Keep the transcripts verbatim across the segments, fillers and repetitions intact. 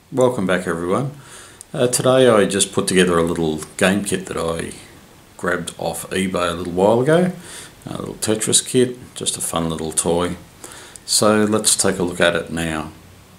Welcome back everyone. Uh, today I just put together a little game kit that I grabbed off eBay a little while ago. A little Tetris kit, just a fun little toy. So let's take a look at it now.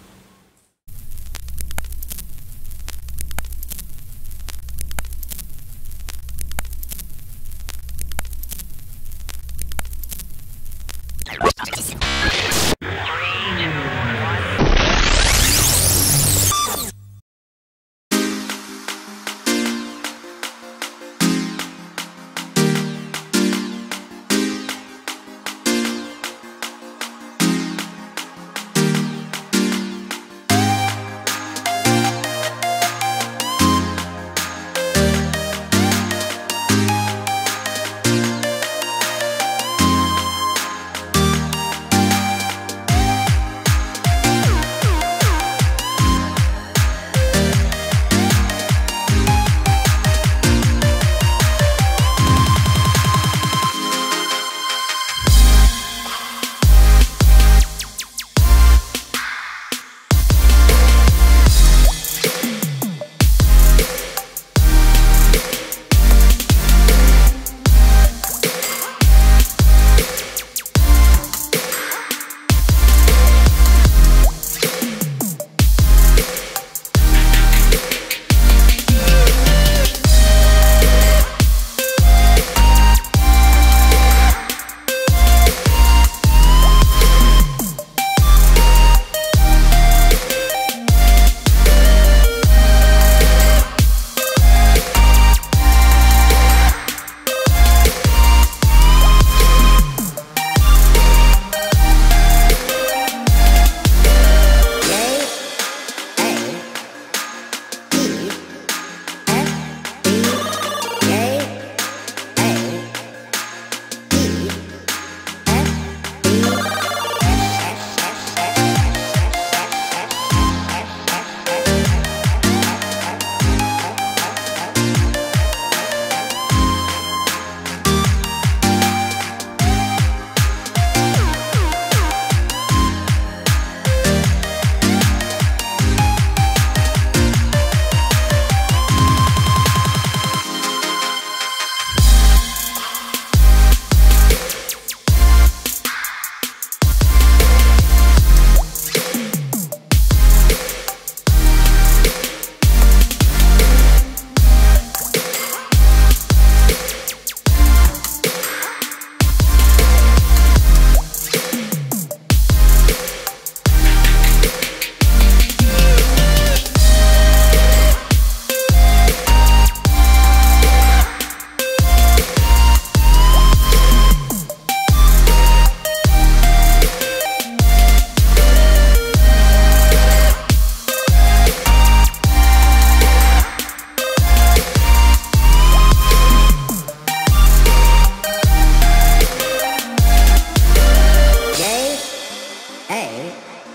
J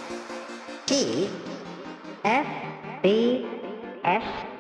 A T F B S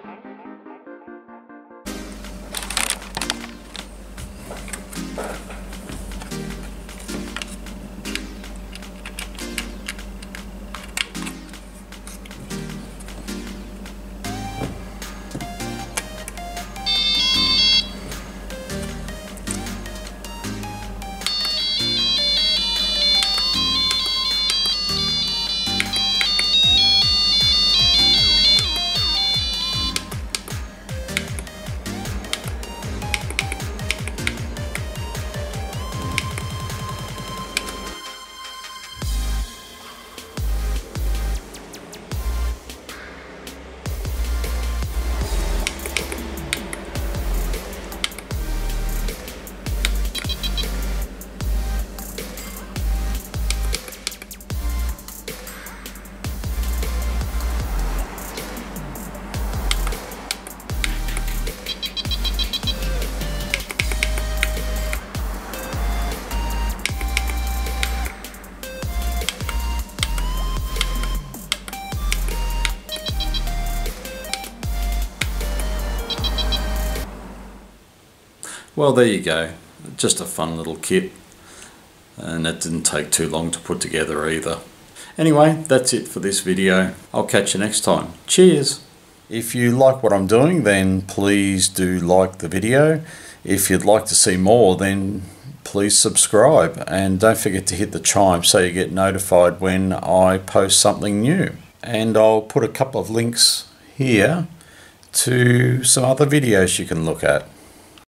Well, there you go. Just a fun little kit, and it didn't take too long to put together either. Anyway, that's it for this video. I'll catch you next time. Cheers! If you like what I'm doing, then please do like the video. If you'd like to see more, then please subscribe, and don't forget to hit the chime so you get notified when I post something new. And I'll put a couple of links here to some other videos you can look at.